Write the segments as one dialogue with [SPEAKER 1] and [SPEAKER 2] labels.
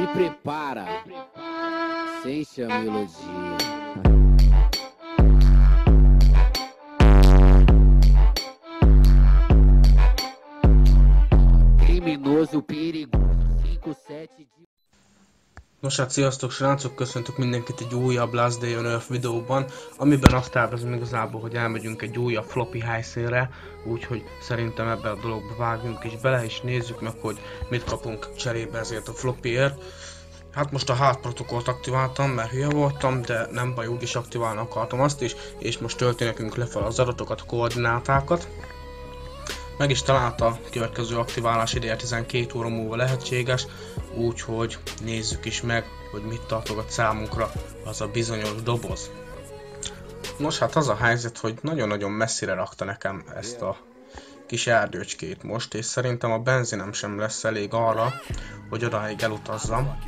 [SPEAKER 1] prepara, sente a melodia. Criminoso perigoso 5-7 de...
[SPEAKER 2] Nos hát sziasztok srácok, köszöntök mindenkit egy újabb Last Day on Earth videóban, amiben azt tervezem igazából, hogy elmegyünk egy újabb floppy helyszínre, úgyhogy szerintem ebbe a dologba vágjunk is bele, és nézzük meg, hogy mit kapunk cserébe ezért a floppyért. Hát most a hard protokollt aktiváltam, mert hülye voltam, de nem baj, úgyis aktiválni akartam azt is, és most tölti nekünk lefelé az adatokat, a koordinátákat. Meg is találta a következő aktiválás ideje 12 óra múlva lehetséges, úgyhogy nézzük is meg, hogy mit tartogat számunkra az a bizonyos doboz. Nos, hát az a helyzet, hogy nagyon-nagyon messzire rakta nekem ezt a kis erdőcskét most, és szerintem a benzinem sem lesz elég arra, hogy odáig elutazzam.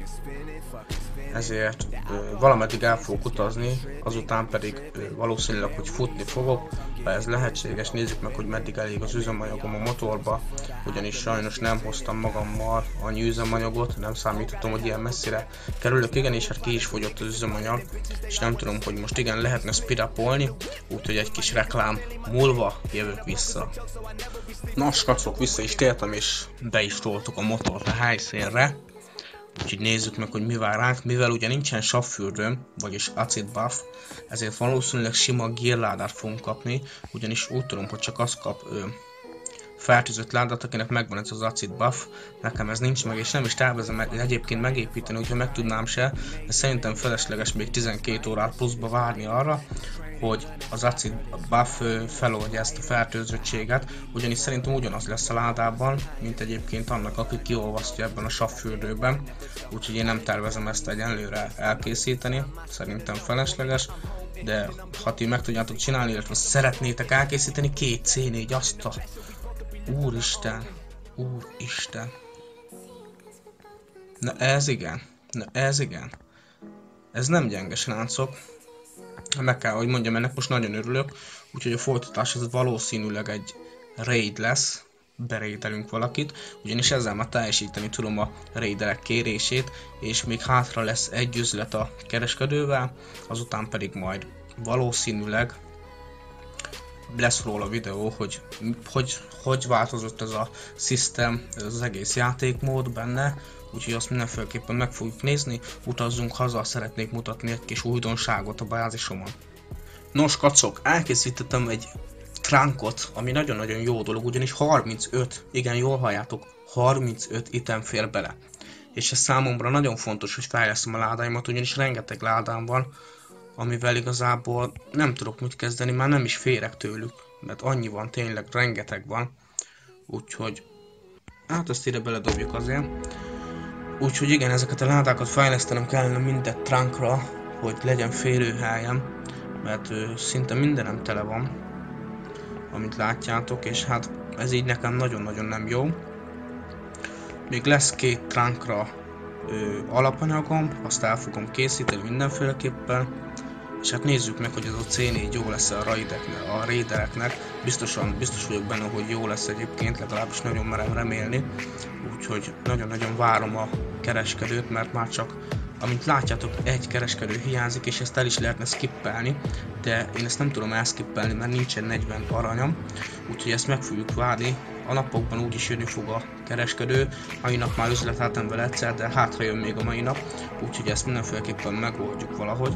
[SPEAKER 2] Ezért valameddig el fogok utazni, azután pedig valószínűleg, hogy futni fogok, ha ez lehetséges. Nézzük meg, hogy meddig elég az üzemanyagom a motorba, ugyanis sajnos nem hoztam magammal annyi üzemanyagot, nem számítottam, hogy ilyen messzire kerülök. Igen, és hát ki is fogyott az üzemanyag, és nem tudom, hogy most igen lehetne speed-upolni, úgyhogy egy kis reklám múlva jövök vissza. Nos, kacok, vissza is tértem, és be is toltuk a motort a helyszínre. Úgyhogy nézzük meg, hogy mi vár ránk, mivel ugye nincsen savfürdőm, vagyis acid buff, ezért valószínűleg sima gírládát fogunk kapni, ugyanis úgy tudom, hogy csak az kap fertőzött ládát, akinek megvan ez az acid buff, nekem ez nincs meg, és nem is tervezem egyébként megépíteni, úgyhogy meg tudnám se, de szerintem felesleges még 12 órát pluszba várni arra, hogy az acid buff feloldja ezt a fertőzöttséget, ugyanis szerintem ugyanaz lesz a ládában, mint egyébként annak, aki kiolvasztja ebben a savfürdőben, úgyhogy én nem tervezem ezt egyenlőre elkészíteni, szerintem felesleges, de ha ti meg tudjátok csinálni, illetve szeretnétek elkészíteni, 2 C4 azt a... Úristen, úristen. Na ez igen, ez nem gyenge srácok. Meg kell, hogy mondjam, ennek most nagyon örülök, úgyhogy a folytatás ez valószínűleg egy raid lesz, berédelünk valakit, ugyanis ezzel már teljesíteni tudom a raiderek kérését, és még hátra lesz egy üzlet a kereskedővel, azután pedig majd valószínűleg lesz róla videó, hogy változott ez a system, ez az egész játékmód benne, úgyhogy azt mindenféleképpen meg fogjuk nézni, utazzunk haza, szeretnék mutatni egy kis újdonságot a bázisomon. Nos kacok, elkészítettem egy trunkot, ami nagyon-nagyon jó dolog, ugyanis 35, igen jól halljátok, 35 item fér bele. És ez számomra nagyon fontos, hogy fejlesztem a ládáimat, ugyanis rengeteg ládám van, amivel igazából nem tudok mit kezdeni, már nem is férek tőlük, mert annyi van, tényleg rengeteg van, úgyhogy hát ezt ide beledobjuk azért. Úgyhogy igen, ezeket a ládákat fejlesztenem kellene minden trunkra, hogy legyen férőhelyem, mert szinte mindenem tele van, amit látjátok, és hát ez így nekem nagyon-nagyon nem jó. Még lesz 2 trunkra alapanyagom, azt el fogom készíteni mindenféleképpen, és hát nézzük meg, hogy ez a C4 jó lesz a raidereknek, biztos vagyok benne, hogy jó lesz egyébként, legalábbis nagyon merem remélni, úgyhogy nagyon-nagyon várom a kereskedőt, mert már csak, amint látjátok, egy kereskedő hiányzik, és ezt el is lehetne skippelni, de én ezt nem tudom elskippelni, mert nincsen 40 aranyam, úgyhogy ezt meg fogjuk várni. A napokban úgyis jönni fog a kereskedő, mai nap már üzleteltem vele egyszer, de hátra jön még a mai nap, úgyhogy ezt mindenféleképpen megoldjuk valahogy.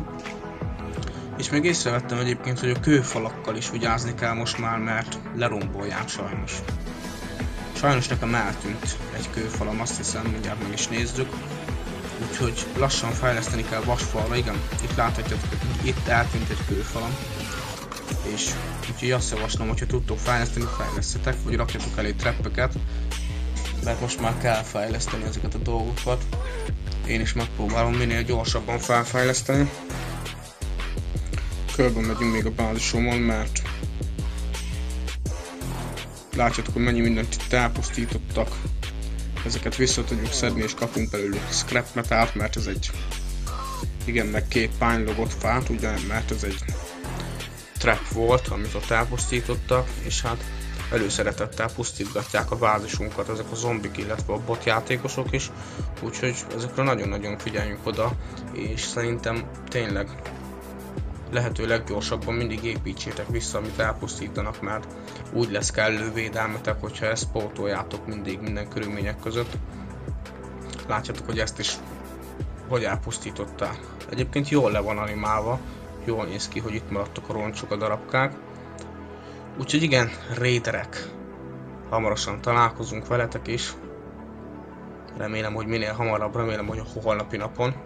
[SPEAKER 2] És még észrevettem egyébként, hogy a kőfalakkal is vigyázni kell most már, mert lerombolják sajnos. Sajnos nekem eltűnt egy kőfalam, azt hiszem, mindjárt meg is nézzük. Úgyhogy lassan fejleszteni kell vasfalra, igen, itt láthatjátok, hogy itt eltűnt egy kőfalam. És úgyhogy azt javaslom, hogyha tudtok fejleszteni, fejlesztetek, vagy rakjatok elé treppeket, mert most már kell fejleszteni ezeket a dolgokat. Én is megpróbálom minél gyorsabban felfejleszteni. Körben megyünk még a bázisomon, mert látjátok, hogy mennyi mindent itt elpusztítottak. Ezeket vissza tudjuk szedni, és kapunk belőlük scrap metált, mert ez egy... Igen, meg 2 pine logott fát, ugye, mert ez egy trap volt, amit ott elpusztítottak, és hát előszeretettel pusztítgatják a bázisunkat ezek a zombik, illetve a bot játékosok is, úgyhogy ezekre nagyon-nagyon figyeljünk oda, és szerintem tényleg lehető leggyorsabban mindig építsétek vissza, amit elpusztítanak, mert úgy lesz kellő védelmetek, hogyha ezt pótoljátok mindig minden körülmények között. Látjátok, hogy ezt is hogy elpusztítottál. Egyébként jól le van animálva, jól néz ki, hogy itt maradtak a roncsok, a darabkák. Úgyhogy igen, raiderek, hamarosan találkozunk veletek is. Remélem, hogy minél hamarabb, remélem, hogy a holnapi napon.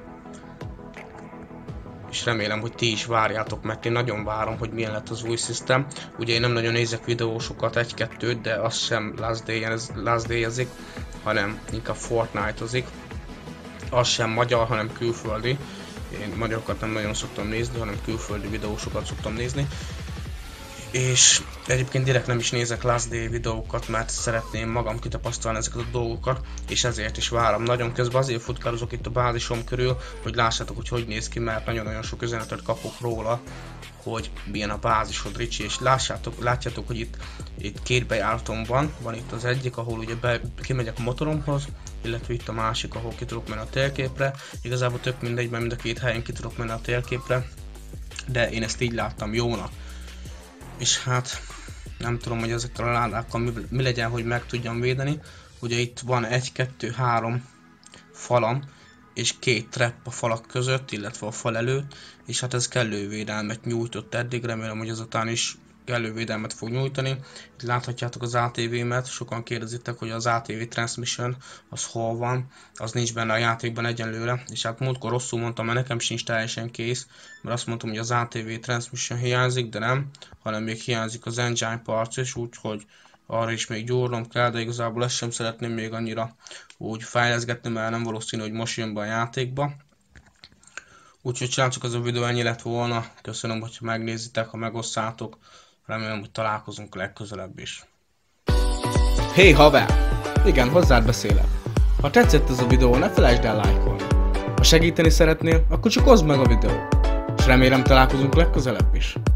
[SPEAKER 2] És remélem, hogy ti is várjátok, mert én nagyon várom, hogy milyen lett az új szisztem. Ugye én nem nagyon nézek videósokat, egy-kettőt, de az sem Last Day-ezik, hanem inkább Fortnite-ozik. Az sem magyar, hanem külföldi. Én magyarokat nem nagyon szoktam nézni, hanem külföldi videósokat szoktam nézni. És egyébként direkt nem is nézek Last Day videókat, mert szeretném magam kitapasztalni ezeket a dolgokat, és ezért is várom. Nagyon közben azért futkározok itt a bázisom körül, hogy lássátok, hogy néz ki, mert nagyon-nagyon sok üzenetet kapok róla, hogy milyen a bázisod, Ricsi, és látjátok, hogy itt két bejáratom van itt az egyik, ahol ugye kimegyek a motoromhoz, illetve itt a másik, ahol ki tudok menni a térképre. Igazából tök mindegy, mert mind a két helyen ki tudok menni a térképre, de én ezt így láttam jónak. És hát nem tudom, hogy ezekkel a ládákkal mi legyen, hogy meg tudjam védeni. Ugye itt van 1, 2, 3 falam, és 2 trap a falak között, illetve a fal előtt, és hát ez kellő védelmet nyújtott eddig, remélem, hogy ezután is kellő védelmet fog nyújtani. Itt láthatjátok az ATV-met, sokan kérdezitek, hogy az ATV Transmission az hol van, az nincs benne a játékban egyenlőre, és hát múltkor rosszul mondtam, mert nekem sincs teljesen kész, mert azt mondtam, hogy az ATV Transmission hiányzik, de nem, hanem még hiányzik az engine parts is, úgyhogy arra is még gyúrnom kell, de igazából ezt sem szeretném még annyira úgy fejleszgetni, mert nem valószínű, hogy most jön be a játékba. Úgyhogy csináltuk, ez a videó ennyi lett volna, köszönöm, hogyha megnézitek, ha megosszátok, remélem, hogy találkozunk legközelebb is.
[SPEAKER 3] Hey haver! Igen, hozzád beszélek. Ha tetszett ez a videó, ne felejtsd el lájkolni. Ha segíteni szeretnél, akkor csak oszd meg a videót. És remélem találkozunk legközelebb is.